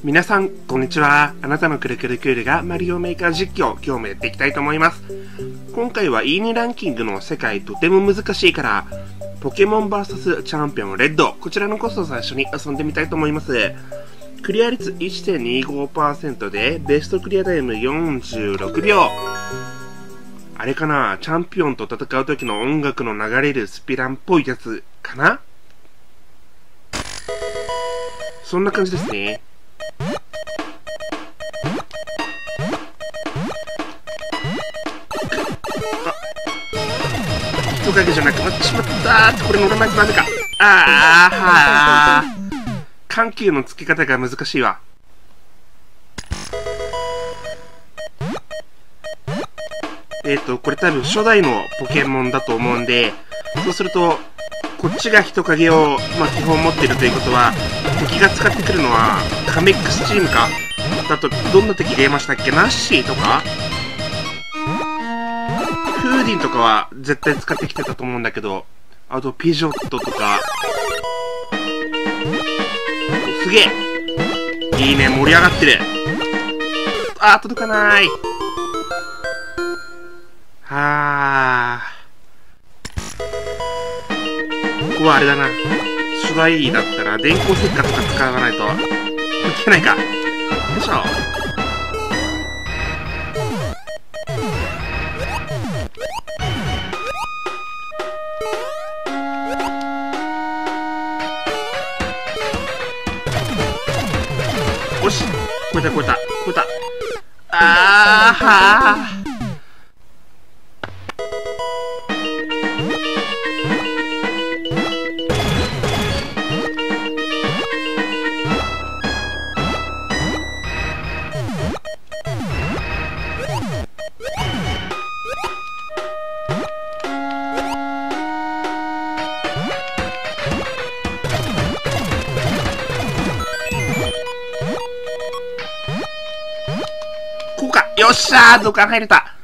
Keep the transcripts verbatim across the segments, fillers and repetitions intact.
皆さん、こんにちは。あなたのくるくるクールがマリオメーカー実況、今日もやっていきたいと思います。今回はいいねランキングの世界とても難しいから、ポケモン ブイエス チャンピオンレッド、こちらのコストを最初に遊んでみたいと思います。クリア率 いってんにごパーセント で、ベストクリアタイムよんじゅうろくびょう。あれかな、チャンピオンと戦う時の音楽の流れるスピランっぽいやつかな。そんな感じですね。人影じゃなくなってしまったー。これ乗らないとダメか。あーはー。緩急の付け方が難しいわ。えっと、これ多分初代のポケモンだと思うんで、そうすると、こっちが人影を、まあ、基本持ってるということは、敵が使ってくるのは、カメックスチームかだと、どんな敵出ましたっけ？ナッシーとかフーディンとかは絶対使ってきてたと思うんだけど、あとピジョットとか、すげえいいね、盛り上がってる。あー、届かない。はー。ここはあれだな。初代だったら電光石火とか使わないといけないか。よいしょ。よし、超えた超えた超えた。あーはー。こうか。よっしゃー、土管入れた。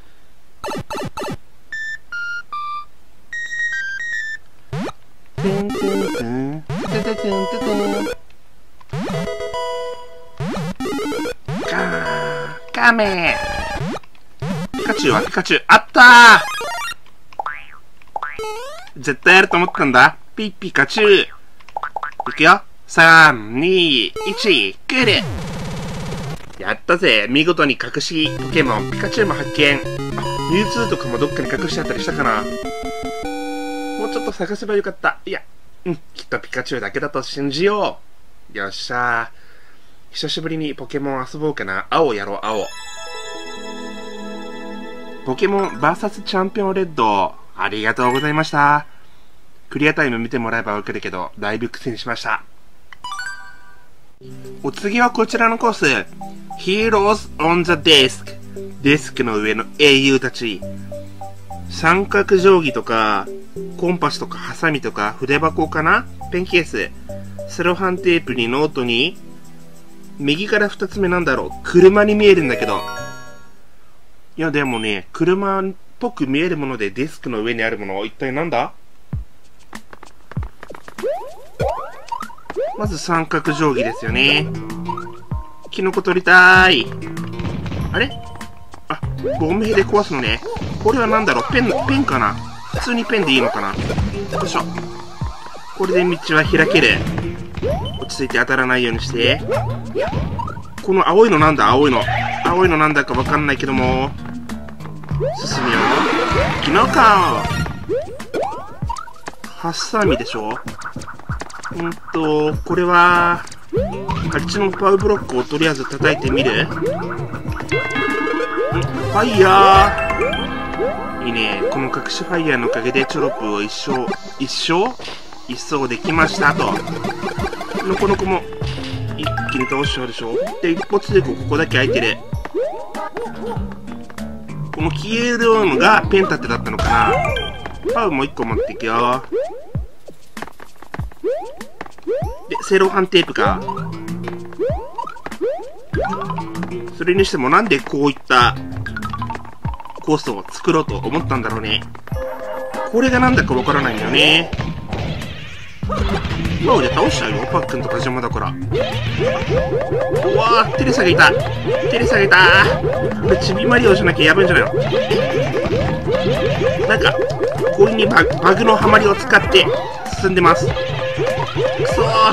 てんてんてんてんてんてんてん。かー、カメピカチュウはピカチュウ。あったー。絶対やると思ったんだ。ピピカチュウ。いくよ。さん、に、いち、来る。やったぜ。見事に隠しポケモンピカチュウも発見。あ、ミュウツーとかもどっかに隠してあったりしたかな。もうちょっと探せばよかった。いや、うん、きっとピカチュウだけだと信じよう。よっしゃー。久しぶりにポケモン遊ぼうかな。青やろう、青。ポケモン ブイエス チャンピオンレッド、ありがとうございました。クリアタイム見てもらえばわかるけど、だいぶ苦戦しました。お次はこちらのコース。Heroes on the Desk。デスクの上の英雄たち。三角定規とか、コンパスとかハサミとか筆箱かな、ペンケース。セロハンテープにノートに、右から二つ目なんだろう、車に見えるんだけど。いやでもね、車っぽく見えるものでデスクの上にあるもの、一体なんだ？まず三角定規ですよね。キノコ取りたーい。あれ？あ、ゴムヘで壊すのね。これはなんだろう、ペン、ペンかな？普通にペンでいいのかな？よいしょ。これで道は開ける。落ち着いて当たらないようにして。この青いのなんだ？青いの。青いのなんだかわかんないけども。進むよ。キノコ！ハサミでしょ？うんと、これは、あっちのパウブロックをとりあえず叩いてみる？ん？ファイヤー！いいね。この隠しファイヤーのおかげでチョロプを一生、一生一掃できましたと。のこのこも、一気に倒しちゃうでしょ？で、一発でここだけ開いてる。この消えるのがペン立てだったのかな？パウも一個持っていくよ。で、セロハンテープか。それにしてもなんでこういったコースを作ろうと思ったんだろうね。これがなんだかわからないんだよね。 今まで倒しちゃうよ、パックンとか邪魔だから。うわー、テレサがいた。テレサがいたー。これちびマリオじゃなきゃやばいんじゃないの。なんか、こういうにバグ、バグのハマりを使って進んでます。くそー。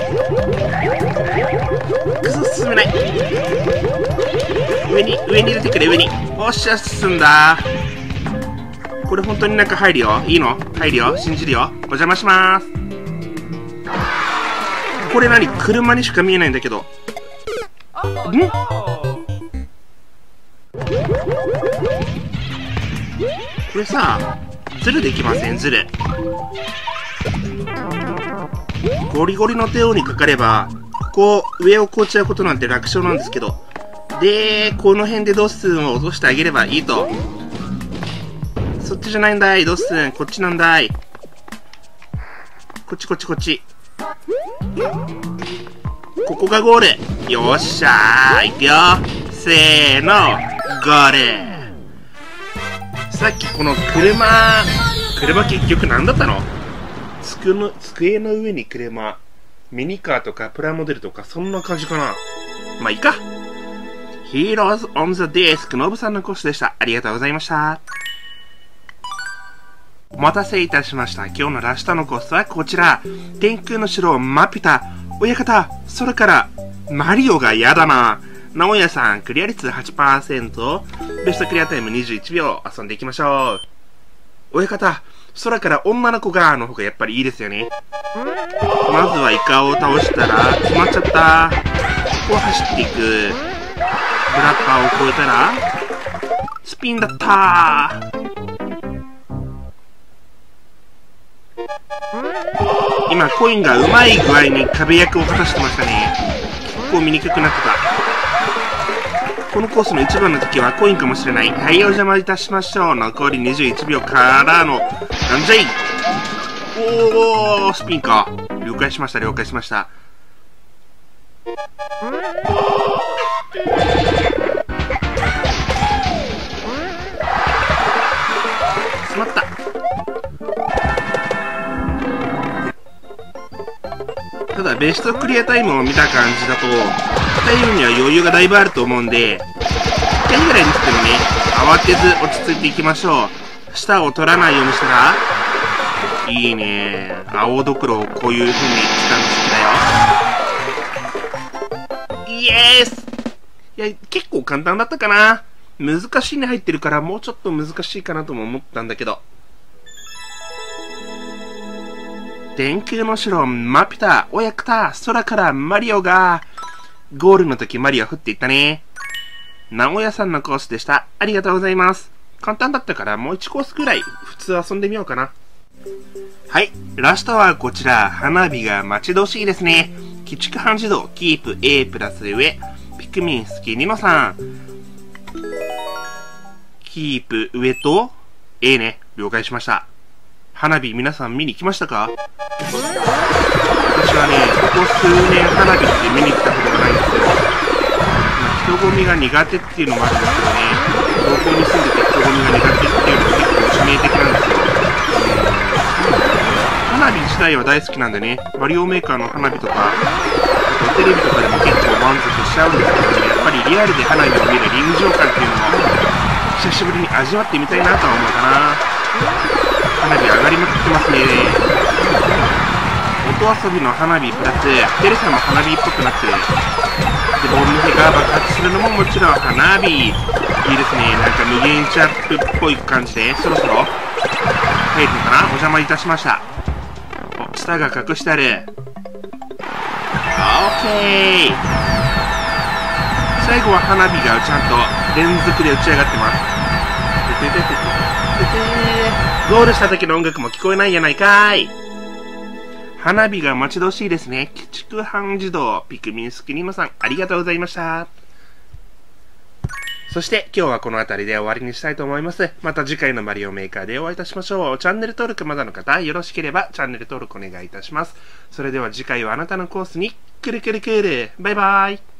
くそ、進めない。上に、上に入れてくれ、上に。おっしゃ、進んだー。これ本当になんか入るよ。いいの？入るよ。信じるよ。お邪魔しまーす。これ何？車にしか見えないんだけど。ん？これさ、ズルできません？ズル。ゴリゴリの帝王にかかれば、ここ、上をこうちゃうことなんて楽勝なんですけど。で、この辺でドッスンを落としてあげればいいと。そっちじゃないんだい、ドッスン。こっちなんだい。こっちこっちこっち。ここがゴール。よっしゃー。いくよ。せーの。ゴール。さっきこの車、車結局何だったの？机の、机の上に車。ミニカーとかプラモデルとかそんな感じかな。まあいいか。Heroes on the Desk ノブさんのコースでした。ありがとうございました。お待たせいたしました。今日のラストのコースはこちら。天空の城マピュタ。親方、空からマリオが嫌だな。直哉さん、クリア率 はちパーセント。ベストクリアタイムにじゅういちびょう。遊んでいきましょう。親方、空から女の子がの方がやっぱりいいですよね。まずはイカを倒したら、詰まっちゃった。ここを走っていく。ブラッパーを越えたら、スピンだったー。今コインがうまい具合に壁役を果たしてましたね。結構見にくくなってた。このコースの一番の敵はコインかもしれない。はい、お邪魔いたしましょう。残りにじゅういちびょうからの、なんじゃい。おー、スピンか。了解しました、了解しました。詰まった。ただベストクリアタイムを見た感じだと、タイムには余裕がだいぶあると思うんで、いっかいぐらいにしてもね、慌てず落ち着いていきましょう。舌を取らないようにしたら、いいね。青ドクロをこういう風に使うの好きだよ。イエース。いや、結構簡単だったかな。難しいに入ってるからもうちょっと難しいかなとも思ったんだけど。天空の城マピュタ、親方、空からマリオが、ゴールの時マリオ降っていったね。直哉さんのコースでした。ありがとうございます。簡単だったからもういちコースくらい普通遊んでみようかな。はい、ラストはこちら、花火が待ち遠しいですね。鬼畜半自動、キープ A プラス上、ピクミン好きニノさん。キープ上と A ね、了解しました。花火皆さん見に来ましたか？私はね、ここ数年花火って見に来たことがないんですよ。人混みが苦手っていうのもあるんですけどね、東京に住んでて人混みが苦手っていうのも結構致命的なんですよ。花火自体は大好きなんでね、マリオメーカーの花火とか、あとテレビとかでも結構満足しちゃうんですけどね、やっぱりリアルで花火を見る臨場感っていうのも、久しぶりに味わってみたいなとは思うかな。花火上がりまくってますね。音遊びの花火プラス、テレサも花火っぽくなって、で、ボンヌヘが爆発するのももちろん花火。いいですね。なんか無限チャップっぽい感じで、そろそろ入るのかな？お邪魔いたしました。お、舌が隠してある。オッケー。最後は花火がちゃんと連続で打ち上がってます。ててててててて。ゴールした時の音楽も聞こえないやないかーい。花火が待ち遠しいですね。鬼畜半自動、ピクミンスキニノさん、ありがとうございました。そして今日はこの辺りで終わりにしたいと思います。また次回のマリオメーカーでお会いいたしましょう。チャンネル登録まだの方、よろしければチャンネル登録お願いいたします。それでは次回はあなたのコースに、くるくるくる。バイバーイ。